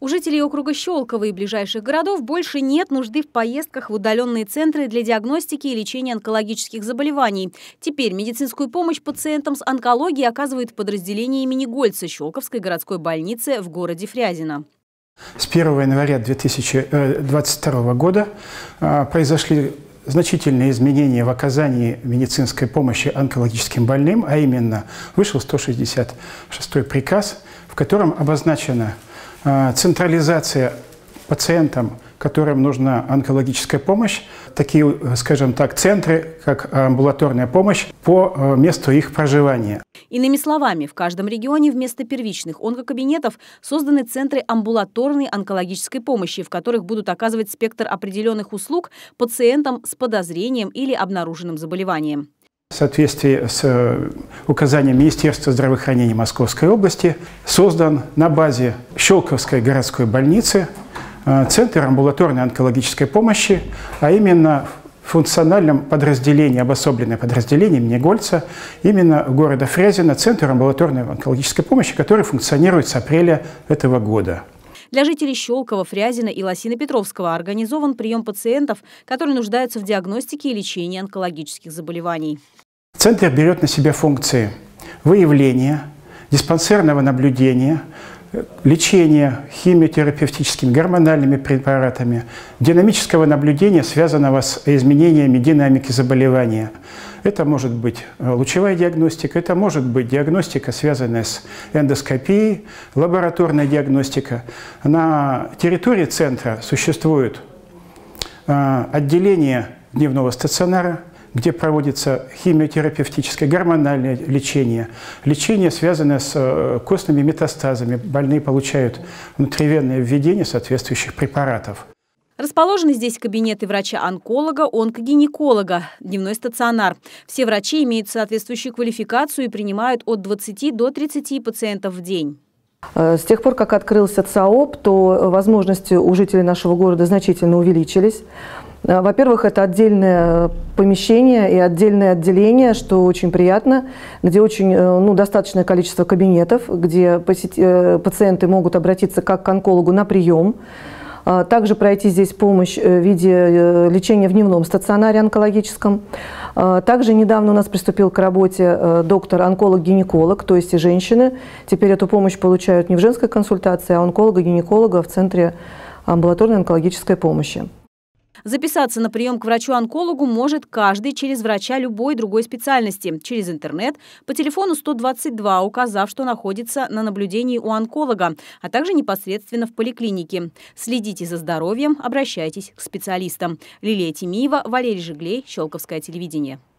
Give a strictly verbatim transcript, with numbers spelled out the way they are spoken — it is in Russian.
У жителей округа Щелково и ближайших городов больше нет нужды в поездках в удаленные центры для диагностики и лечения онкологических заболеваний. Теперь медицинскую помощь пациентам с онкологией оказывают в подразделении имени Гольца Щелковской городской больницы в городе Фрязино. С первого января две тысячи двадцать второго года произошли значительные изменения в оказании медицинской помощи онкологическим больным, а именно вышел сто шестьдесят шестой приказ, в котором обозначена централизация пациентам, которым нужна онкологическая помощь, такие, скажем так, центры, как амбулаторная помощь, по месту их проживания. Иными словами, в каждом регионе вместо первичных онкокабинетов созданы центры амбулаторной онкологической помощи, в которых будут оказывать спектр определенных услуг пациентам с подозрением или обнаруженным заболеванием. В соответствии с указанием Министерства здравоохранения Московской области создан на базе Щелковской городской больницы Центр амбулаторной онкологической помощи, а именно в функциональном подразделении, обособленное подразделение имени Гольца, именно города Фрязино, Центр амбулаторной онкологической помощи, который функционирует с апреля этого года. Для жителей Щелково, Фрязино и Лосино-Петровского организован прием пациентов, которые нуждаются в диагностике и лечении онкологических заболеваний. Центр берет на себя функции выявления, диспансерного наблюдения, лечения химиотерапевтическими, гормональными препаратами, динамического наблюдения, связанного с изменениями динамики заболевания. Это может быть лучевая диагностика, это может быть диагностика, связанная с эндоскопией, лабораторная диагностика. На территории центра существует отделение дневного стационара, где проводится химиотерапевтическое, гормональное лечение, лечение, связанное с костными метастазами. Больные получают внутривенное введение соответствующих препаратов. Расположены здесь кабинеты врача-онколога, онкогинеколога, дневной стационар. Все врачи имеют соответствующую квалификацию и принимают от двадцати до тридцати пациентов в день. С тех пор, как открылся ЦАОП, то возможности у жителей нашего города значительно увеличились. Во-первых, это отдельное помещение и отдельное отделение, что очень приятно, где очень, ну, достаточное количество кабинетов, где пациенты могут обратиться как к онкологу на прием. Также пройти здесь помощь в виде лечения в дневном стационаре онкологическом. Также недавно у нас приступил к работе доктор-онколог-гинеколог, то есть и женщины. Теперь эту помощь получают не в женской консультации, а онколога-гинеколога в Центре амбулаторной онкологической помощи. Записаться на прием к врачу-онкологу может каждый через врача любой другой специальности, через интернет, по телефону сто двадцать два, указав, что находится на наблюдении у онколога, а также непосредственно в поликлинике. Следите за здоровьем, обращайтесь к специалистам. Лилия Тимиева, Валерий Жиглей, Щелковское телевидение.